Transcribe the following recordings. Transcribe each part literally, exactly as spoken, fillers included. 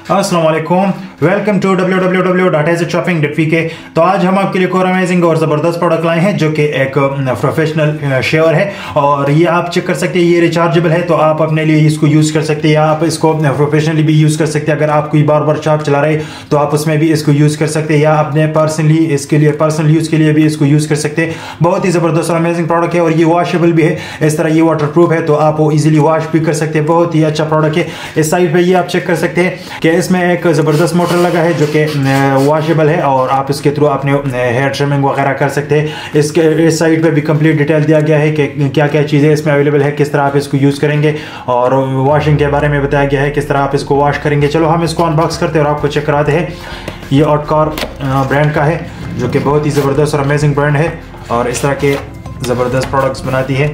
अस्सलाम वालेकुम, welcome to W W W dot age shopping dot P K. तो आज हम आपके लिए एक और अमेजिंग और ज़बरदस्त प्रोडक्ट लाए हैं जो कि एक प्रोफेशनल शेवर है और ये आप चेक कर सकते हैं, ये रिचार्जेबल है तो आप अपने लिए इसको यूज़ कर सकते हैं या आप इसको प्रोफेशनली भी यूज़ कर सकते हैं। अगर आप कोई बार बार शॉप चला रहे तो आप उसमें भी इसको यूज़ कर सकते हैं या अपने पर्सनली इसके लिए पर्सनल यूज़ के लिए भी इसको यूज़ कर सकते हैं। बहुत ही ज़बरदस्त और अमेजिंग प्रोडक्ट है और ये वॉशेबल भी है, इस तरह ये वाटर प्रूफ है तो आप वो ईजिली वॉश भी कर सकते हैं। बहुत ही अच्छा प्रोडक्ट है। इस साइड पे ये आप चेक कर सकते हैं कि इसमें एक ज़बरदस्त मोटर लगा है जो कि वॉशेबल है और आप इसके थ्रू अपने हेयर ट्रिमिंग वगैरह कर सकते हैं। इसके इस साइड पे भी कंप्लीट डिटेल दिया गया है कि क्या क्या चीज़ें इसमें अवेलेबल है, किस तरह आप इसको यूज़ करेंगे और वॉशिंग के बारे में बताया गया है किस तरह आप इसको वॉश करेंगे। चलो हम इसको अनबॉक्स करते हैं और आपको चेक कराते हैं। ये ऑटकार ब्रांड का है जो कि बहुत ही ज़बरदस्त और अमेजिंग ब्रांड है और इस तरह के ज़बरदस्त प्रोडक्ट्स बनाती है।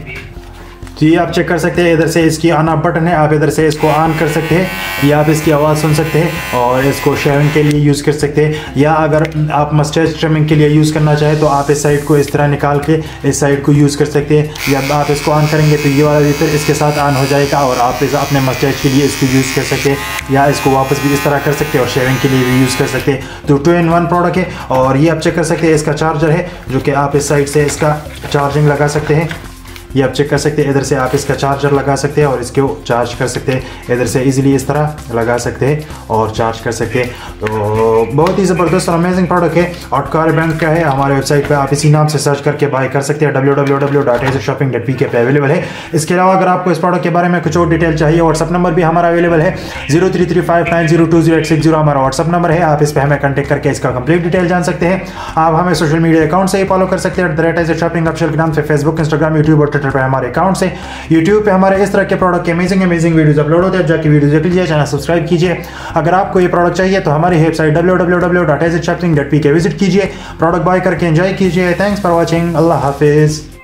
तो ये आप चेक कर सकते हैं, इधर से इसकी ऑन ऑफ बटन है, आप इधर से इसको ऑन कर सकते हैं या आप इसकी आवाज़ सुन सकते हैं और इसको शेविंग के लिए यूज़ कर सकते हैं या अगर आप मस्टर्ड ट्रिमिंग के लिए यूज़ करना चाहें तो आप इस साइड को इस तरह निकाल के इस साइड को यूज़ कर सकते हैं या आप इसको ऑन करेंगे तो ये वाला भी फिर इसके साथ ऑन हो जाएगा और आप इस अपने मस्टर्ड के लिए इसको यूज़ कर सकते हैं या इसको वापस भी इस तरह कर सकते हैं और शेविंग के लिए भी यूज़ कर सकते हैं। तो टू इन वन प्रोडक्ट है और ये आप चेक कर सकते हैं, इसका चार्जर है जो कि आप इस साइड से इसका चार्जिंग लगा सकते हैं। ये आप चेक कर सकते हैं, इधर से आप इसका चार्जर लगा सकते हैं और इसको चार्ज कर सकते हैं। इधर से इजीली इस तरह लगा सकते हैं और चार्ज कर सकते हैं। तो बहुत ही ज़बरदस्त और अमेजिंग प्रोडक्ट है। ऑटकार ब्रांड का है, हमारे वेबसाइट पे आप इसी नाम से सर्च करके बाय कर सकते हैं। W W W dot age shopping dot P K पे अवेलेबल है। इसके अलावा अगर आपको इस प्रोडक्ट के बारे में कुछ और डिटेल चाहिए, व्हाट्सअप नंबर भी हमारा अवेलेबल है zero three three five nine zero two zero eight six zero हमारा व्हाट्सअप नंबर है। आप इस पर हमें कॉन्टैक्ट करके इसका कंप्लीट डिटेल जान सकते हैं। आप हमें सोशल मीडिया अकाउंट से ही फॉलो कर सकते हैं, the rate age shopping official के नाम से फेसबुक, इंस्टाग्राम, यूट्यूब और ट्विटर पर हमारे अकाउंट से। YouTube पे हमारे इस तरह के प्रोडक्ट के अमेजिंग अमेजिंग वीडियोस अपलोड होते हैं, जाके वीडियो देख लीजिए, चैनल सब्सक्राइब कीजिए। अगर आपको ये प्रोडक्ट चाहिए तो हमारी website W W W dot age shopping dot P K visit कीजिए, प्रोडक्ट बाय करके एंजॉय कीजिए। थैंक्स फॉर वॉचिंग, अल्लाह हाफिज़।